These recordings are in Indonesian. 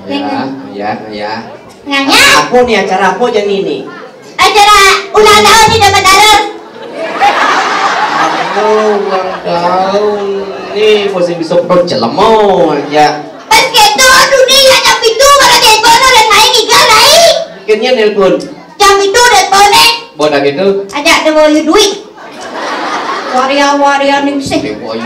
Ya. Nganya? Apa nih acara apa aja nih? Acara ulang tahun di dapat darah. Ulang tahun nih masih bisa perjelemo ya. Pas gitu dunia jam itu kalau telepon dan main ikan naik. Akhirnya nelpon. Jam itu telepon Bodak itu. ajak dewa duit. Waria nih sih. Dewa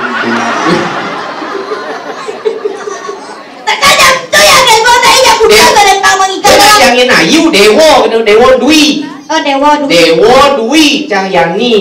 Tekan jam itu yang telepon naik yang udah dari pamang ikan. Cahyani Ayu Dewa Dwi. Oh dewa duit. Dewa Dwi Cahyani.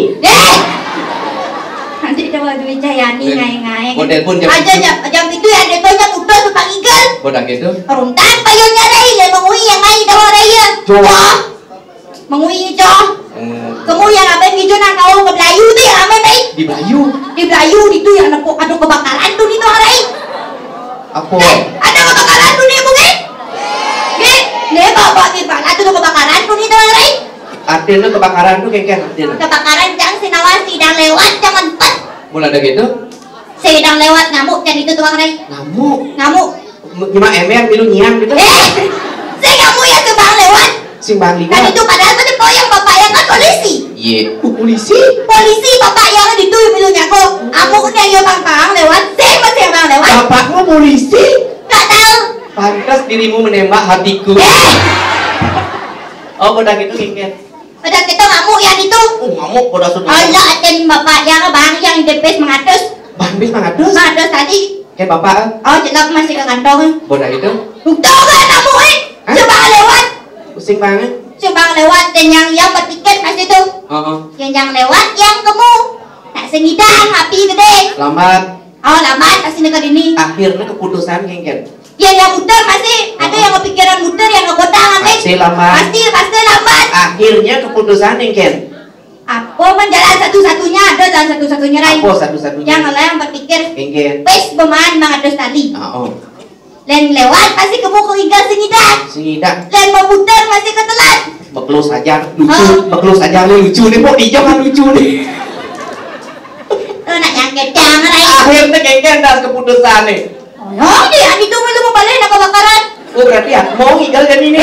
Nanti dewa duit Cahyani ngai. Model pun jam. Aja jam itu yang telepon yang udah tukang ikan. Bodak itu. Runtan payungnya rai le mengui yang main dewa raya. Coba. Mengui cho. Kamu yang apa gitu nang kau ke Belayu tuh yang apa rai? Di Bayu. Di Belayu itu yang ada kebakaran tuh di tuh rai. Apa? Ada kebakaran tuh nih mungkin. Nih bapak di mana tuh kebakaran tuh di tuh rai? Artinya kebakaran tuh kayak artinya. Kebakaran jang sinawan sedang lewat jangan empat. Mulai ada gitu? Sedang lewat ngamuk dan itu tuang rai. Ngamuk. Gimana emang milu nyiam gitu? Saya kamu yang kebang lewat. Simbang lima. Dan itu padahal tadi yang bapak yang kan polisi. Iya. Polisi? Polisi bapak yang itu milunya kok. Amuknya yang bang lewat. Saya masih yang bang lewat. Bapakmu polisi? Gak tahu. Pantas dirimu menembak hatiku. Oh, udah gitu kengket. Udah kita ngamuk yang itu. Ngamuk udah sudah. Allah aten bapak yang bang yang depes mengatus. Bang bis mengatus? Mengatus tadi. Kayak bapak? Oh jelak masih ke kantong. Udah gitu? Tahu kan kamu coba lewat. Pusing banget. Coba lewat dan yang bertiket masih itu. Yang lewat yang kamu. Tak sengidang api gede. Lambat. Oh lambat pasti dekat ini. Akhirnya keputusan kengket. Yang muter masih ada yang kepikiran muter yang ngegodang apa? Pasti lambat. Pasti lambat. Akhirnya keputusan kengket. Apa menjalan satu-satunya ada jalan satu-satunya rai. Apa satu-satunya? Yang lain berpikir. Kengket. Wes pemain mengatus tadi. Len lewat pasti kamu keingat Singida. Len memutar masih ketelan. Beklus aja lucu. Beklus aja lucu nih kok hijau kan lucu nih. Nak yang gedang rai. Akhirnya kengket das keputusan nih. Oh dia itu belum mau balik nak kebakaran. Oh berarti ya mau ngigal kan ini.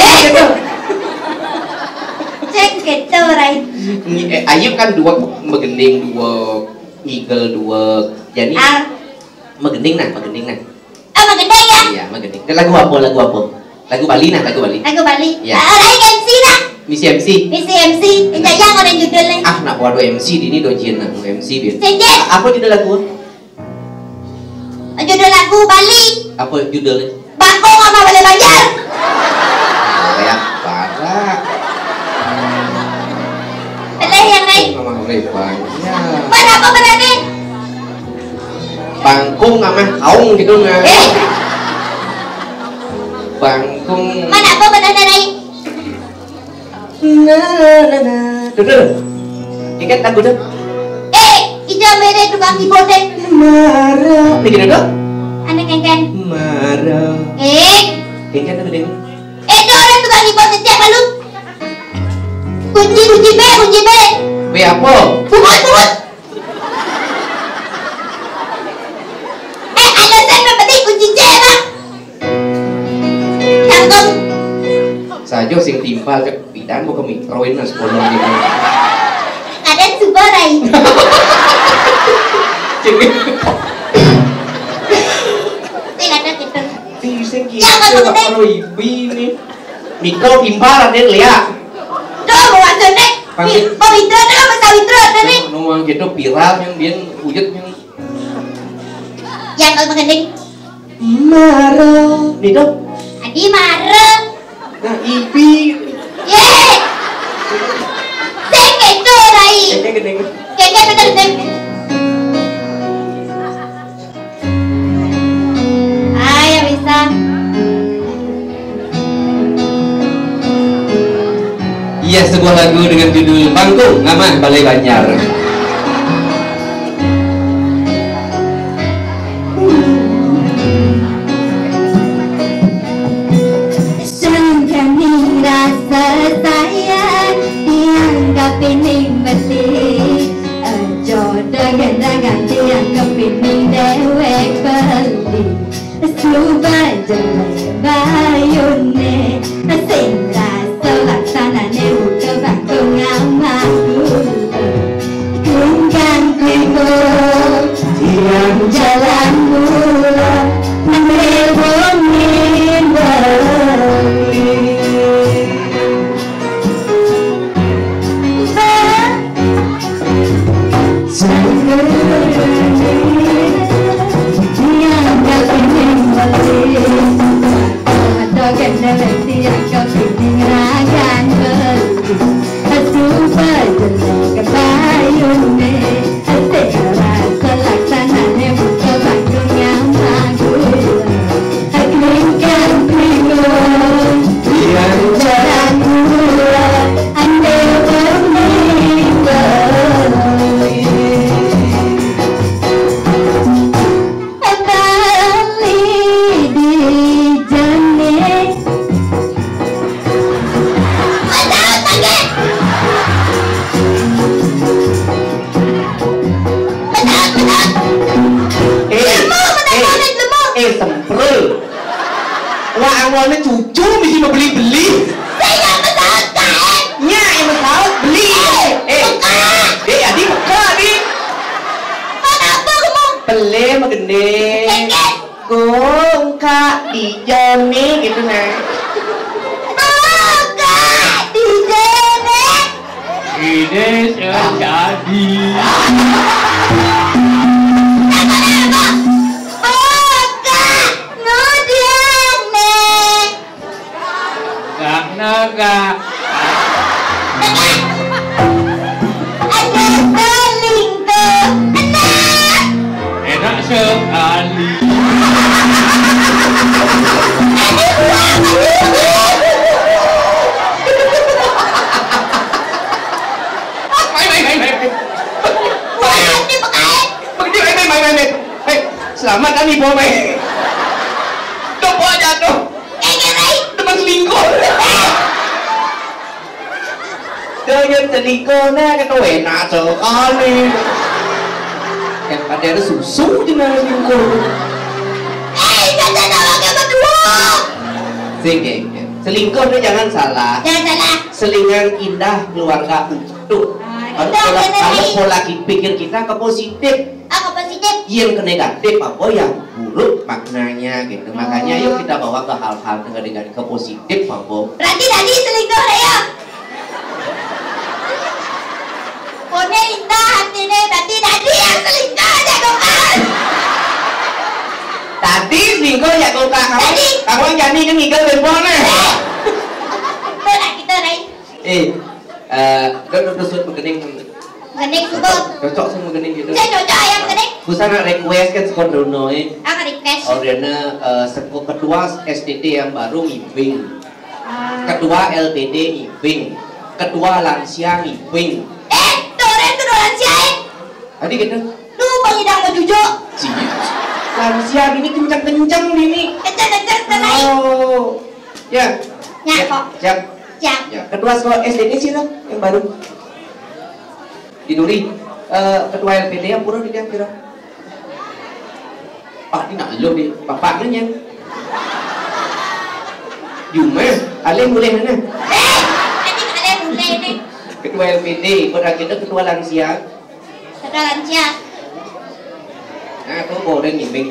Cek gitu rai. Ayu kan dua megending dua ngigal dua jadi megending nah. Megending ya? Iya megending. Lagu apa? Lagu Bali. Lagu Bali. Ya. Rai MC nak. Misi MC. Itu yang orang judulnya. Nak waduh MC ini dojin nak MC dia. Cek. Apa judul lagu? Judul lagu Bali. Apa judulnya? Bangkong sama Balai Banjar. Ya parah. Boleh yang lain. Sama Balai Banjar. Mana apa berani? Bangkung sama kaung gitu nggak? Bangkung. Mana apa berani lain? Duduk. Ingat lagu tuh? Ija mere tukang keyboard. Marah. Nih duduk. Anak kengken. Marah. Kengken tuh gede. Itu orang tukang keyboard setiap malu. Kunci B. B apa? Pungut. Alasan berarti kunci C bang. Tanggung. Sajo sing timpal ke bidan mau ke mikroin nas bolong gitu. Kadang subarai. Tidak ada gitu. Sing gitu kalau ibu ini mikro timpal ada lihat. Tuh maksudnya. Pawitra dah masawitra nih. Nuang gitu viral yang dia wujud Yang kalau mengending. Marah. Nih dong. Adi marah. Nah ibi. Saya gitu rai. Gede. Keke betul. Ayo bisa. Iya sebuah lagu dengan judul Bangkung Ngaman Balai Banjar. Sangkani rasa sayang dianggap ini mesti. Jodoh-jodoh dianggap ini dewek beli. Subah jelek bayu. Awalnya cucu mesti mau beli-beli. Saya pesawat KM. Nya yang pesawat beli. Adi buka adi. Kenapa kamu? Beli mah gede. Gong kak di Joni gitu nah. Oh kak di Joni. Ini jadi. Naga. Ada selingkuh. Enak sekali. Selamat kan ibu mai. Dopo jatuh. Teman selingkuh. Dengan selingkuh na kan enak sekali. Yang ada susu dengan selingkuh. Kata nama ke berdua. Sing, selingkuh itu jangan salah. Jangan salah. Selingan indah keluarga utuh. Kalau pola pikir kita ke positif. Aku positif. Yang ke negatif apa yang buruk maknanya gitu. Makanya yuk kita bawa ke hal-hal dengan ke positif apa. Berarti tadi selingkuh ya. Pokoknya indah hatinya berarti tadi yang selingkuh aja kan. Tadi selingkuh ya kau kak kamu yang jadi kan ngigel teleponnya. Benar kita Rai. Terus begening. Begening subur. Cocok sih begening gitu. Saya cocok ayam begening. Busana request kan sekolah Dono Aku request. Ordernya sekolah kedua STD yang baru ngibing. Kedua LTD ngibing. Kedua lansia ngibing. Itu lansia Tadi gitu. Lu pengidang mau jujur. Lansia ini kencang-kencang ini. Kencang-kencang sekali. Oh. Ya. Ya kok. Siap. Siap. Ya, kedua sekolah STD sih lah yang baru. Diduri. Kedua LPD yang pura di dia kira. Pak ini nak lu di bapaknya yang. Jumlah, ale boleh mana? Nanti ale boleh nih. Kedua LPD, pada kita kedua lansia. Kedua lansia. Nah, tuh boleh nyimbing.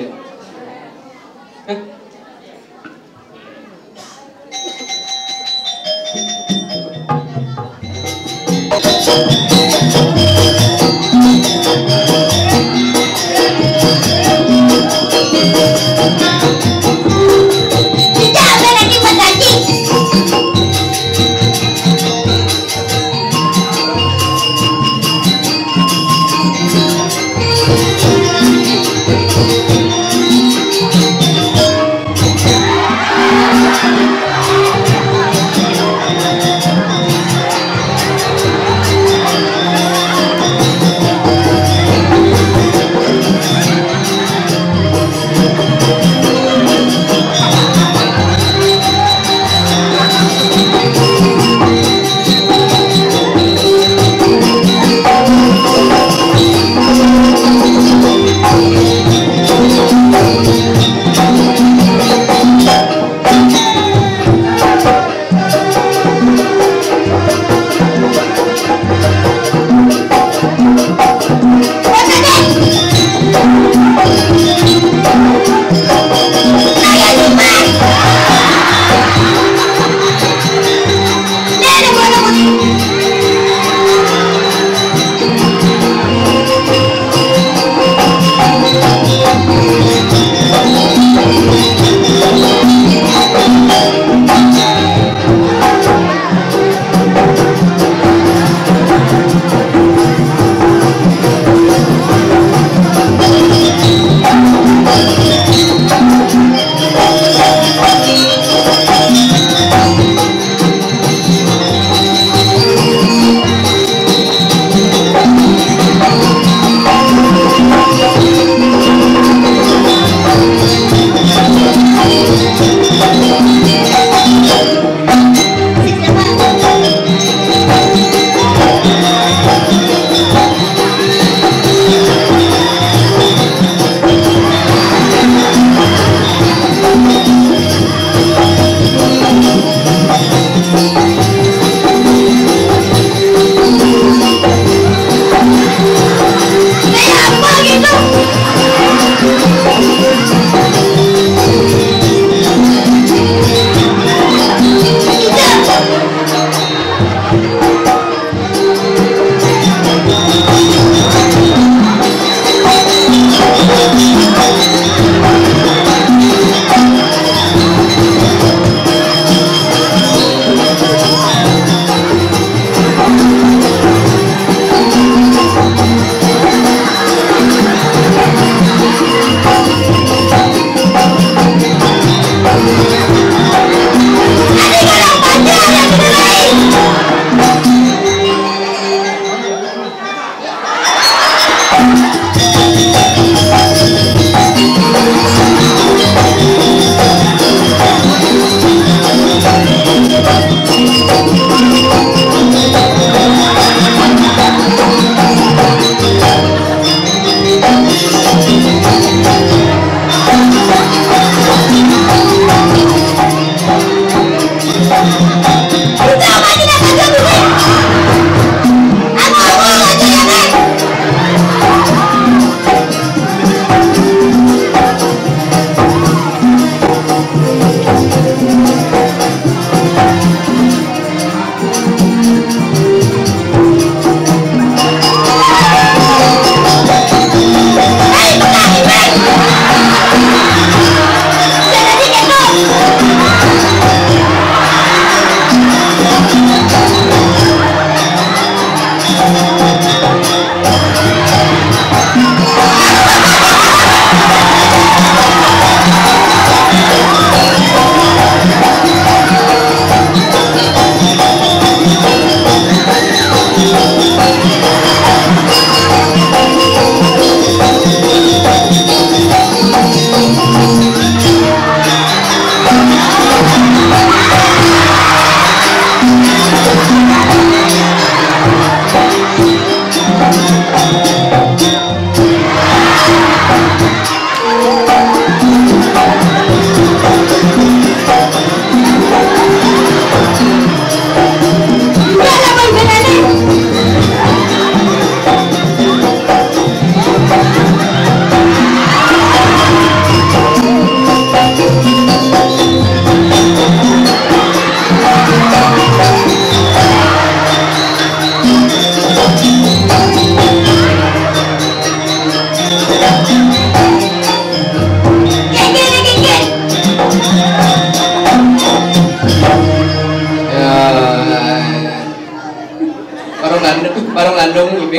Bandung ibing.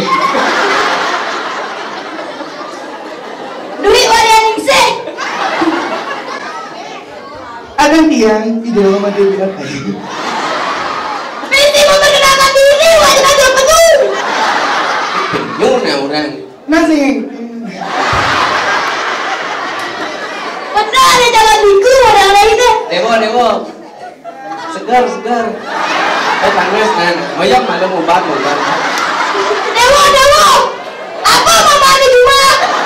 Duit warian ningsih. Ada tiang di dalam mati bilang ayo. Mesti memperkenalkan diri wajib ada penuh. Penyuh nah orang. Nasi. Benar ya jangan diku orang lainnya. Dewo. Segar. Panas nan. Mayang malam obat. Dewo. Apa mama ada dua?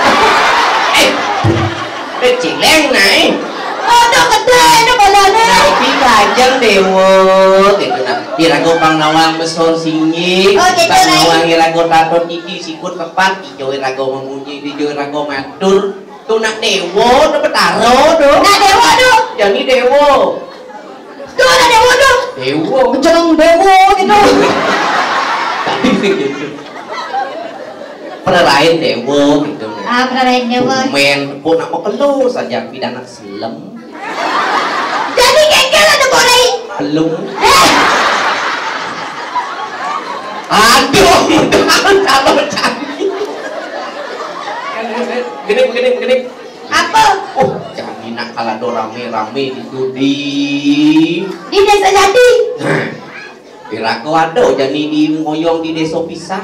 Cileng này. Ada gede, ada balanya. Tapi kajang dewo gitu nah. Irago pangnawang besor singi. Oh, gitu, Pangnawang irago tato titi sikut tepat. Ijo irago memuji, ijo irago matur. Tuh nak dewo, tuh petaro tuh. Nah dewo tuh. Jadi dewo. Tuh ada dewo tuh. Dewo. Jangan dewo gitu. Tapi gitu. Perelain dewo gitu. Ah, peralain dewo. Men pun nak mau keluar saja pidana silem. Jadi kengkel ada boleh. Belum. Aduh, kalau canggih. Gini. Apa? Oh, jangan nak kalau rame-rame itu di Desa Jati. Pirako ada jadi di ngoyong di desa pisah.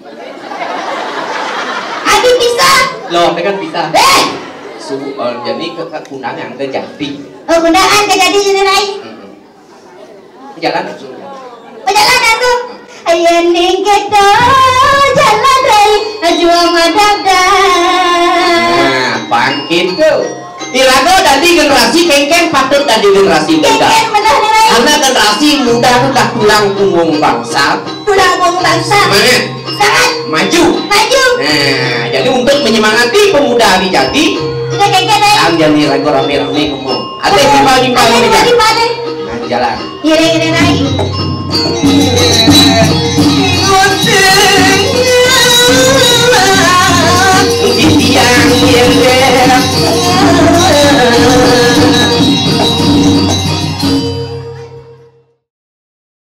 Adi pisah. Loh, kan pisah. Jadi ke kunangan ke Jati. Oh, undangan ke Jati jadi naik. Jalan. Perjalanan tuh. Ayen ning kita jalan rai juang madagda. Nah, bangkit tuh. Irago dari generasi kengkeng patut dari generasi muda. Kengkeng benar rai. Karena generasi muda udah tulang punggung bangsa. Tulang punggung bangsa. Semangat. Sangat Maju. Nah, jadi untuk menyemangati pemuda di Jati, sudah kengkeng rai. jangan jadi ragu rame-rame ngomong. Ada timbal-timbal Ada di Jati. timbal-timbal. Nah, jalan. Ire rai.